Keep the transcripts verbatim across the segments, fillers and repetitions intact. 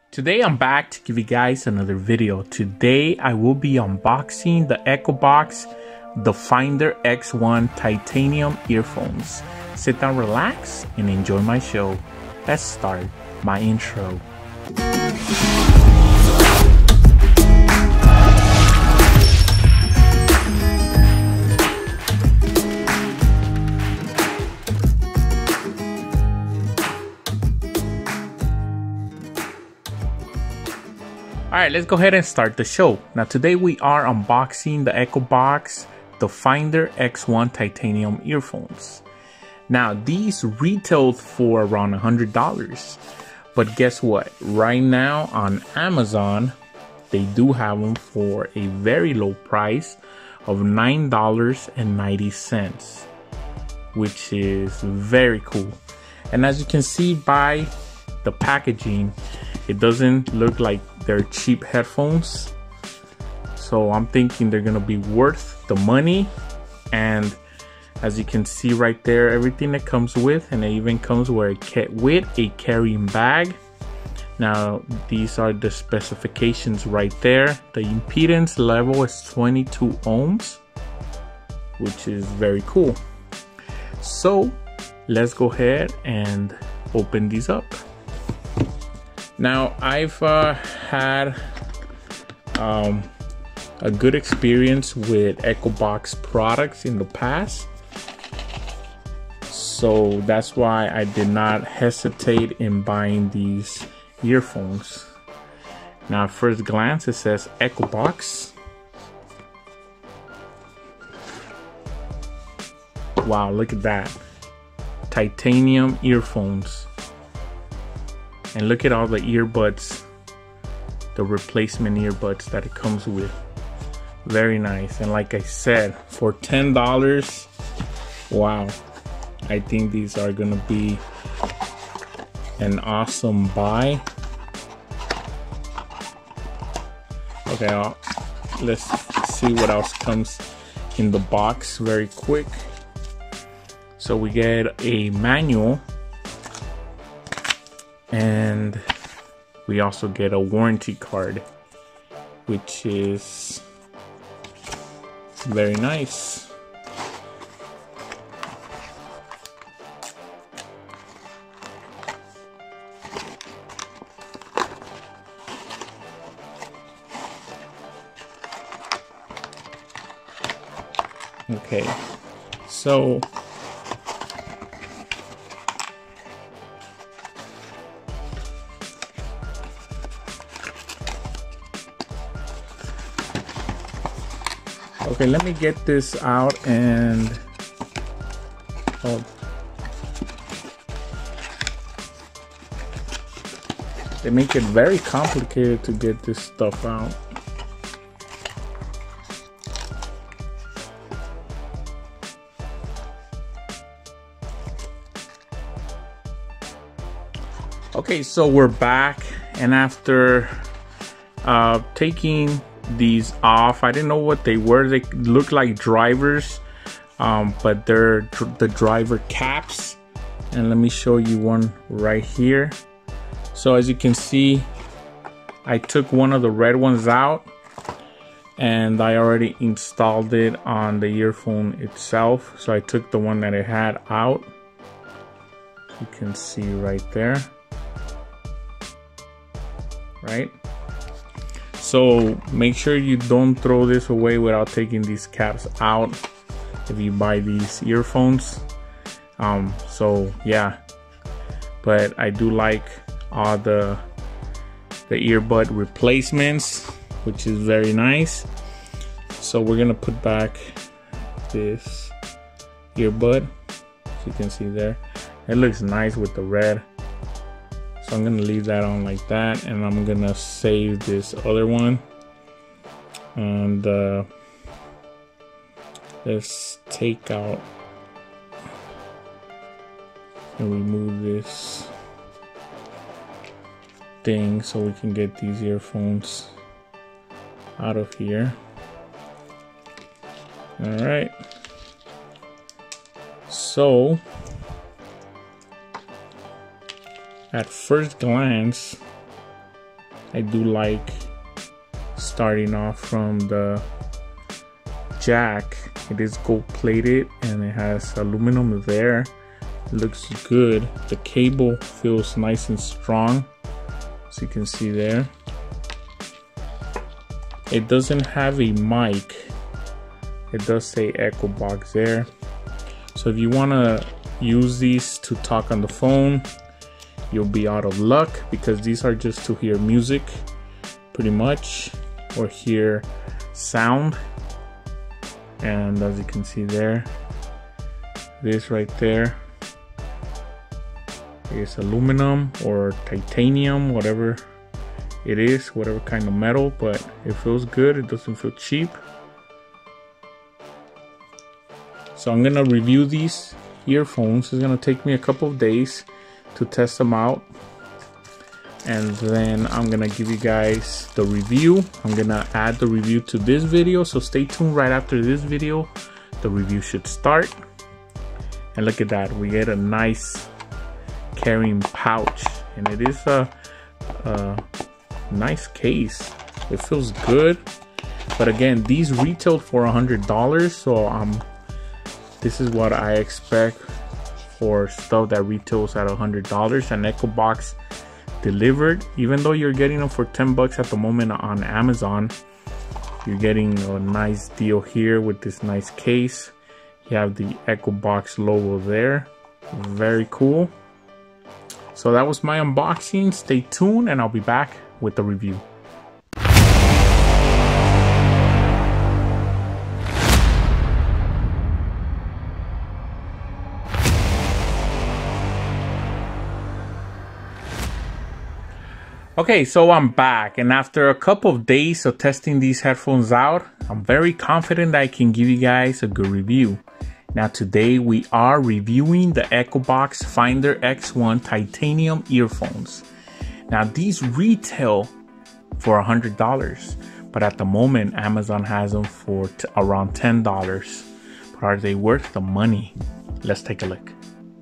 Today I'm back to give you guys another video. Today I will be unboxing the EchoBox The Finder X one Titanium earphones. Sit down, relax, and enjoy my show. Let's start my intro. Alright, let's go ahead and start the show. Now today we are unboxing the EchoBox The Finder X one Titanium earphones. Now these retailed for around one hundred dollars. But guess what? Right now on Amazon, they do have them for a very low price of nine dollars and ninety cents. Which is very cool. And as you can see by the packaging, it doesn't look like they're cheap headphones, so I'm thinking they're gonna be worth the money. And as you can see right there, everything that comes with, and it even comes with a, with a carrying bag. Now these are the specifications right there. The impedance level is twenty-two ohms, which is very cool. So let's go ahead and open these up. Now I've uh, had um, a good experience with EchoBox products in the past, so that's why I did not hesitate in buying these earphones. Now at first glance it says EchoBox. Wow, look at that. Titanium earphones. And look at all the earbuds, the replacement earbuds that it comes with. Very nice. And like I said, for ten dollars, wow, I think these are gonna be an awesome buy. Okay, I'll, let's see what else comes in the box very quick. So we get a manual. And we also get a warranty card, which is very nice. Okay, so Okay, let me get this out and oh, they make it very complicated to get this stuff out. Okay, so we're back, and after uh, taking these off, I didn't know what they were. They look like drivers, um, but they're dr the driver caps. And let me show you one right here. So as you can see, I took one of the red ones out, and I already installed it on the earphone itself. So I took the one that it had out. You can see right there, right? So make sure you don't throw this away without taking these caps out if you buy these earphones. Um, so yeah, but I do like all the the earbud replacements, which is very nice. So we're gonna put back this earbud, as you can see there. It looks nice with the red. So I'm gonna leave that on like that, and I'm gonna save this other one. And uh, let's take out and remove this thing so we can get these earphones out of here. All right. So at first glance, I do like starting off from the jack. It is gold plated and it has aluminum there. It looks good. The cable feels nice and strong, as you can see there. It doesn't have a mic. It does say Echo Box there. So if you want to use these to talk on the phone, you'll be out of luck, because these are just to hear music pretty much, or hear sound. And as you can see there, this right there is aluminum or titanium, whatever it is, whatever kind of metal, but it feels good. It doesn't feel cheap. So I'm gonna review these earphones. It's gonna take me a couple of days to test them out, and then I'm gonna give you guys the review. I'm gonna add the review to this video, so stay tuned. Right after this video, the review should start. And look at that, we get a nice carrying pouch, and it is a, a nice case. It feels good, but again, these retailed for a hundred dollars, so um this is what I expect for stuff that retails at a hundred dollars. An Echo Box delivered, even though you're getting them for ten bucks at the moment on Amazon, you're getting a nice deal here with this nice case. You have the Echo Box logo there. Very cool. So that was my unboxing. Stay tuned and I'll be back with the review. Okay, so I'm back, and after a couple of days of testing these headphones out, I'm very confident that I can give you guys a good review. Now today we are reviewing the Echo Box Finder X one titanium earphones. Now these retail for a hundred dollars, but at the moment Amazon has them for t around ten dollars. But are they worth the money? Let's take a look.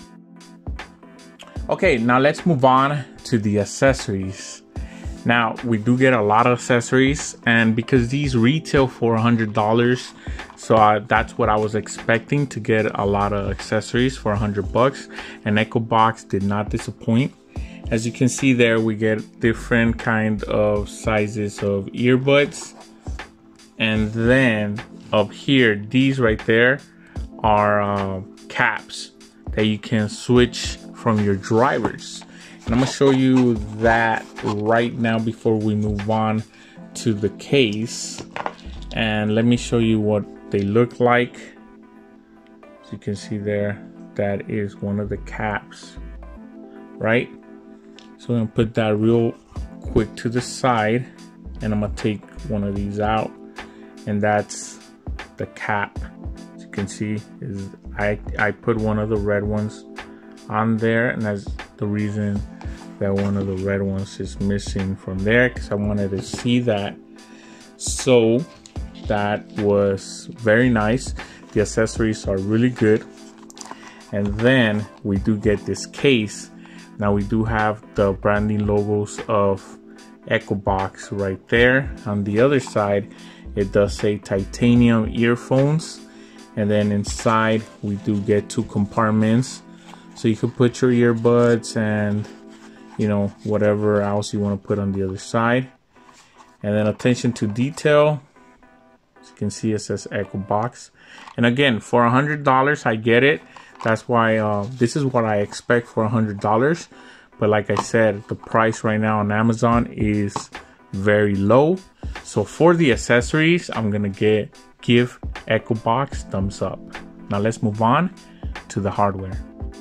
Okay, now let's move on to the accessories. Now we do get a lot of accessories, and because these retail for a hundred dollars, so uh, that's what I was expecting, to get a lot of accessories for a hundred bucks. And Echo Box did not disappoint. As you can see there, we get different kind of sizes of earbuds, and then up here, these right there are uh, caps that you can switch from your drivers. And I'm gonna show you that right now before we move on to the case. And let me show you what they look like. As you can see there, that is one of the caps, right? So I'm gonna put that real quick to the side, and I'm gonna take one of these out, and that's the cap. As you can see, is I, I put one of the red ones on there, and that's the reason that one of the red ones is missing from there, because I wanted to see that. So that was very nice. The accessories are really good. And then we do get this case. Now we do have the branding logos of Echo Box right there. On the other side, it does say titanium earphones, and then inside we do get two compartments, so you can put your earbuds and, you know, whatever else you want to put on the other side. And then attention to detail, as you can see, it says Echo Box. And again, for a hundred dollars, I get it. That's why uh, this is what I expect for a hundred dollars. But like I said, the price right now on Amazon is very low. So for the accessories, I'm gonna get give Echo Box thumbs up. Now let's move on to the hardware.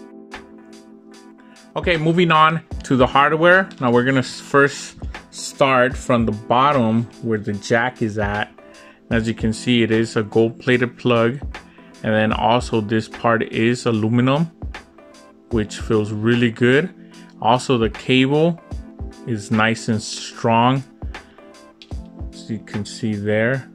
Okay, moving on to the hardware. Now we're gonna first start from the bottom where the jack is at. As you can see, it is a gold plated plug, and then also this part is aluminum, which feels really good. Also the cable is nice and strong, as you can see there.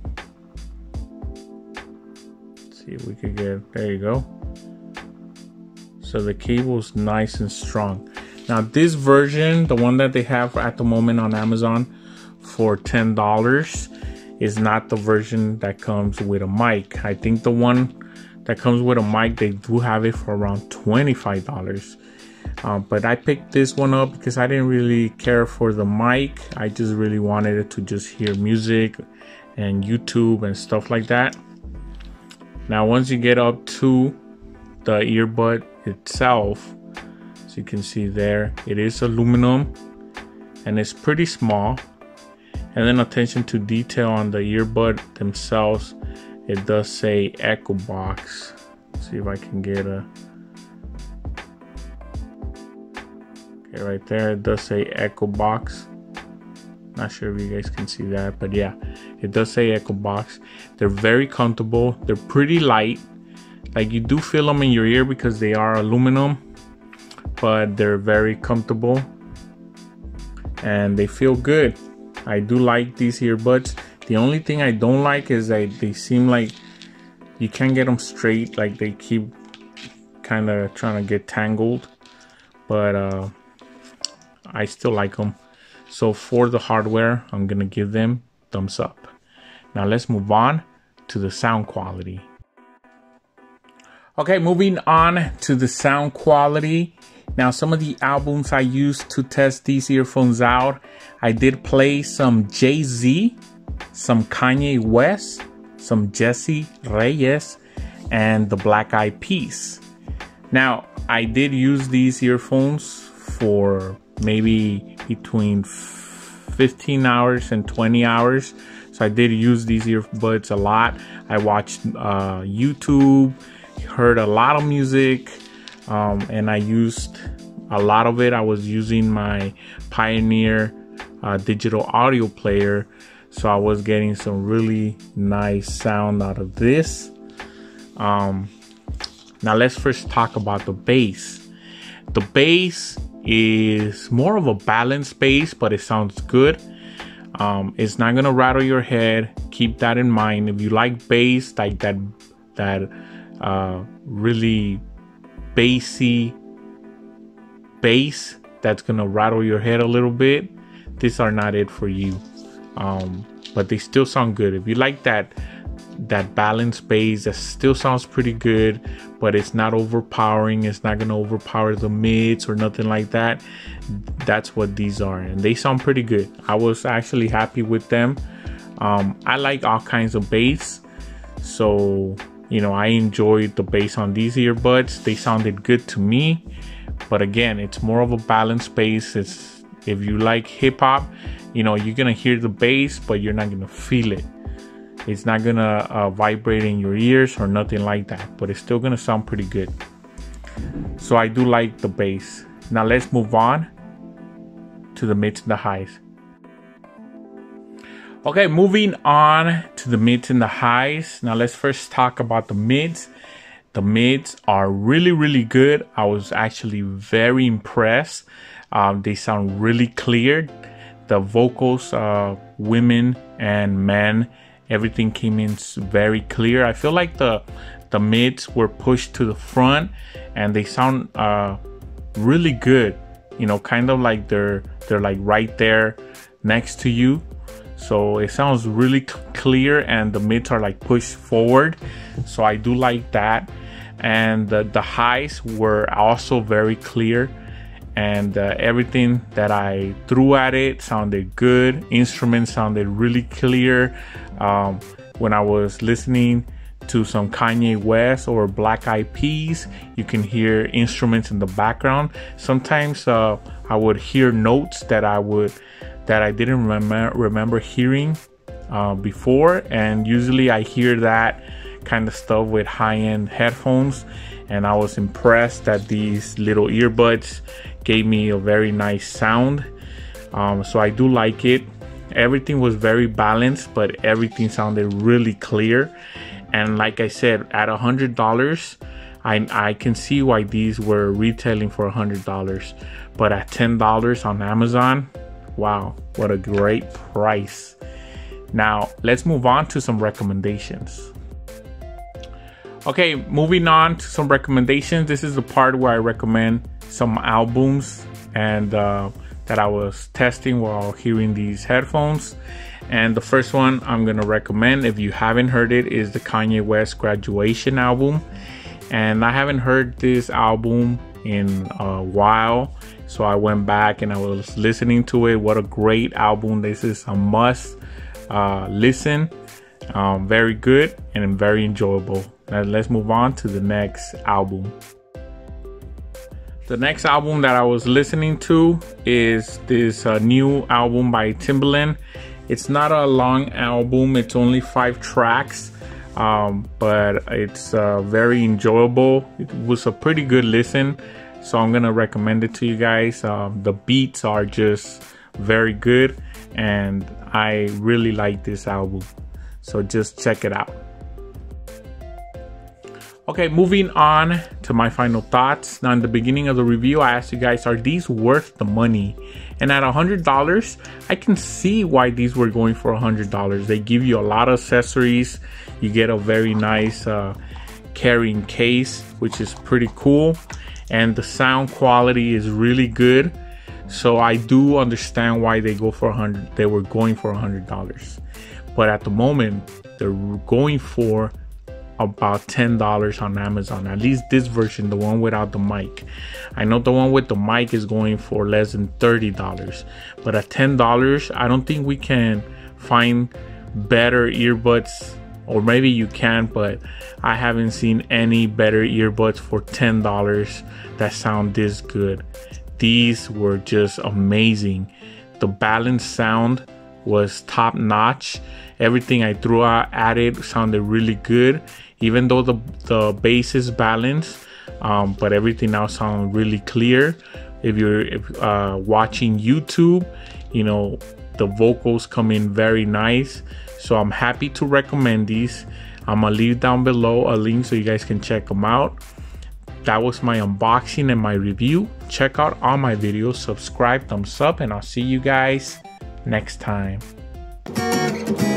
Let's see if we could get, there you go. So the cable is nice and strong. Now this version, the one that they have at the moment on Amazon for ten dollars, is not the version that comes with a mic. I think the one that comes with a mic, they do have it for around twenty-five dollars. Uh, but I picked this one up because I didn't really care for the mic. I just really wanted it to just hear music and YouTube and stuff like that. Now once you get up to the earbud itself, as you can see there, it is aluminum and it's pretty small. And then attention to detail on the earbud themselves, it does say Echo Box. Let's see if I can get a, okay, right there it does say Echo Box. Not sure if you guys can see that, but yeah, it does say Echo Box. They're very comfortable. They're pretty light. Like, you do feel them in your ear because they are aluminum, but they're very comfortable and they feel good. I do like these earbuds. The only thing I don't like is that they seem like you can't get them straight. Like, they keep kind of trying to get tangled, but uh, I still like them. So for the hardware, I'm gonna give them thumbs up. Now let's move on to the sound quality. Okay, moving on to the sound quality. Now, some of the albums I used to test these earphones out, I did play some Jay-Z, some Kanye West, some Jessie Reyez, and the Black Eyed Peas. Now, I did use these earphones for maybe between fifteen hours and twenty hours. So I did use these earbuds a lot. I watched uh, YouTube, heard a lot of music, um, and I used a lot of it. I was using my Pioneer uh, digital audio player, so I was getting some really nice sound out of this. Um, now let's first talk about the bass. The bass is more of a balanced bass, but it sounds good. Um, it's not gonna rattle your head. Keep that in mind. If you like bass, like that, that uh, really bassy bass that's gonna rattle your head a little bit, these are not it for you. Um, but they still sound good. If you like that that balanced bass that still sounds pretty good, but it's not overpowering, it's not gonna overpower the mids or nothing like that, that's what these are, and they sound pretty good. I was actually happy with them. um, I like all kinds of bass, so you know, I enjoyed the bass on these earbuds. They sounded good to me, but again, it's more of a balanced bass. It's, if you like hip-hop, you know, you're gonna hear the bass, but you're not gonna feel it. It's not gonna uh, vibrate in your ears or nothing like that, but it's still gonna sound pretty good. So I do like the bass. Now let's move on to the mids and the highs. Okay, moving on to the mids and the highs. Now let's first talk about the mids. The mids are really, really good. I was actually very impressed. Um, they sound really clear. The vocals, uh, women and men, everything came in very clear. I feel like the the mids were pushed to the front and they sound uh, really good. You know, kind of like they're they're like right there next to you. So it sounds really clear, and the mids are like pushed forward. So I do like that. And the, the highs were also very clear, and uh, everything that I threw at it sounded good. Instruments sounded really clear. Um, when I was listening to some Kanye West or Black Eyed Peas, you can hear instruments in the background. Sometimes uh, I would hear notes that I would that I didn't remember remember hearing uh, before, and usually I hear that kind of stuff with high-end headphones, and I was impressed that these little earbuds gave me a very nice sound. Um, so I do like it. Everything was very balanced, but everything sounded really clear. And like I said, at a hundred dollars, I I can see why these were retailing for a hundred dollars, but at ten dollars on Amazon, wow, what a great price. Now let's move on to some recommendations. Okay, moving on to some recommendations. This is the part where I recommend some albums and uh, that I was testing while hearing these headphones. And the first one I'm gonna recommend, if you haven't heard it, is the Kanye West Graduation album. And I haven't heard this album in a while, so I went back and I was listening to it. What a great album. This is a must uh, listen. Um, very good and very enjoyable. Now let's move on to the next album. The next album that I was listening to is this uh, new album by Timbaland. It's not a long album, it's only five tracks, um, but it's uh, very enjoyable. It was a pretty good listen, so I'm gonna recommend it to you guys. Um, the beats are just very good, and I really like this album, so just check it out. Okay, moving on to my final thoughts. Now, in the beginning of the review, I asked you guys, are these worth the money? And at one hundred dollars, I can see why these were going for one hundred dollars. They give you a lot of accessories. You get a very nice uh, carrying case, which is pretty cool. And the sound quality is really good. So I do understand why they go for one hundred dollars. They were going for one hundred dollars. But at the moment, they're going for about ten dollars on Amazon, at least this version, the one without the mic. I know the one with the mic is going for less than thirty dollars, but at ten dollars, I don't think we can find better earbuds, or maybe you can, but I haven't seen any better earbuds for ten dollars that sound this good. These were just amazing. The balanced sound was top notch. Everything I threw out at it sounded really good, even though the the bass is balanced, um, but everything else sounded really clear. If you're if, uh, watching YouTube, you know, the vocals come in very nice, so I'm happy to recommend these. I'm gonna leave down below a link so you guys can check them out. That was my unboxing and my review. Check out all my videos, subscribe, thumbs up, and I'll see you guys next time.